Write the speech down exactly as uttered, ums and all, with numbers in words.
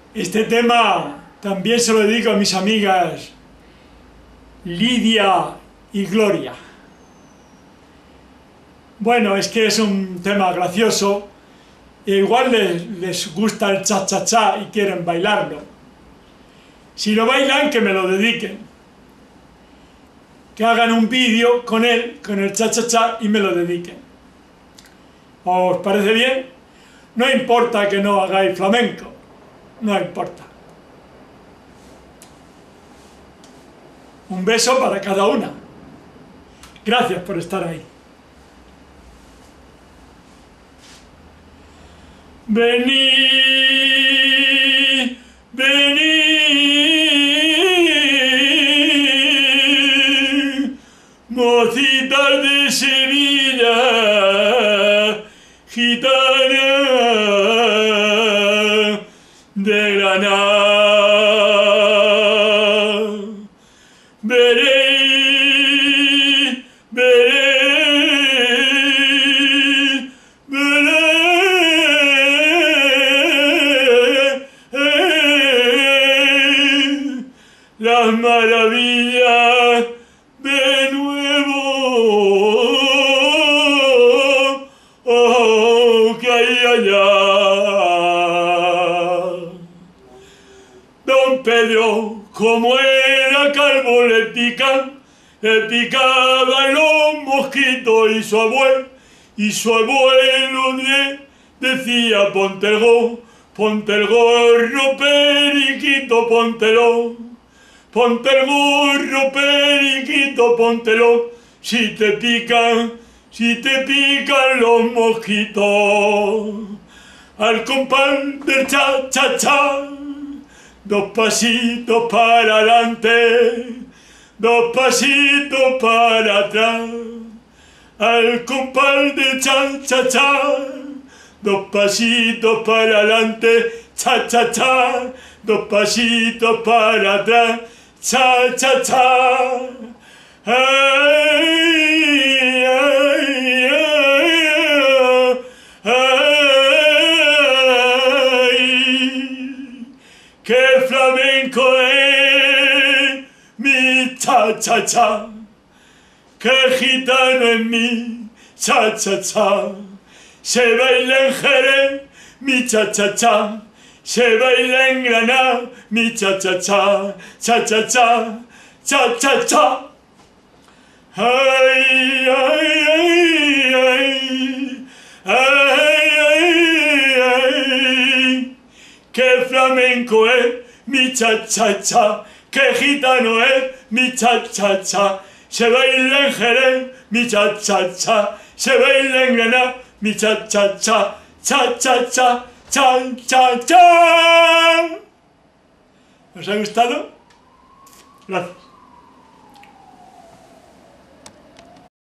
Este tema también se lo dedico a mis amigas Lidia y Gloria. Bueno, es que es un tema gracioso e igual les, les gusta el cha-cha-cha y quieren bailarlo. Si lo bailan, que me lo dediquen. Que hagan un vídeo con él, con el cha-cha-cha y me lo dediquen. ¿Os parece bien? No importa que no hagáis flamenco, no importa. Un beso para cada una. Gracias por estar ahí. Vení, vení, mocitas de Sevilla, gitana de Granada. Veréis, veréis, veréis las maravillas de nuevo, oh, que hay allá. Don Pedro, como era calvo, le pican, le picaban los mosquitos y su abuelo, y su abuelo le decía: ponte el gorro, ponte el gorro, periquito, póntelo, ponte el gorro, periquito, póntelo, si te pican, si te pican los mosquitos. Al compás del cha-cha-cha, dos pasitos para adelante, dos pasitos para atrás. Al compás de cha-cha-cha, dos pasitos para adelante, cha-cha-cha, dos pasitos para atrás, cha-cha-cha. Ay, ay, ay, ay, que flamenco es mi cha-cha-cha, que gitano es mi cha-cha-cha. Se baila en Jerez mi cha-cha-cha, se baila en Granada mi cha-cha-cha, cha-cha-cha, cha-cha-cha. Ay, ay, ay, ay, ay, ay, ay, que flamenco es mi cha-cha-cha, que gitano es mi cha-cha-cha. Se baila en Jerez mi cha-cha-cha, se baila en Granada mi cha-cha-cha, cha-cha-cha, cha-cha-cha. ¿Os ha gustado? Gracias.